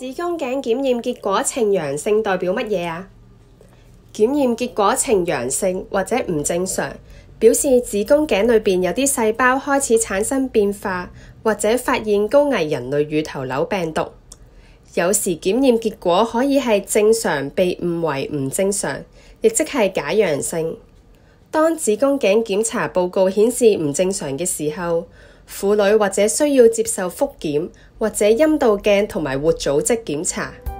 子宮頸檢驗結果呈陽性代表乜嘢啊？檢驗結果呈陽性或者唔正常，表示子宮頸裏邊有啲細胞開始產生變化，或者發現高危人類乳頭瘤病毒。有時檢驗結果可以係正常被誤為唔正常，亦即係假陽性。當子宮頸檢查報告顯示唔正常嘅時候，婦女或者需要接受複檢或者陰道鏡同埋活組織檢查。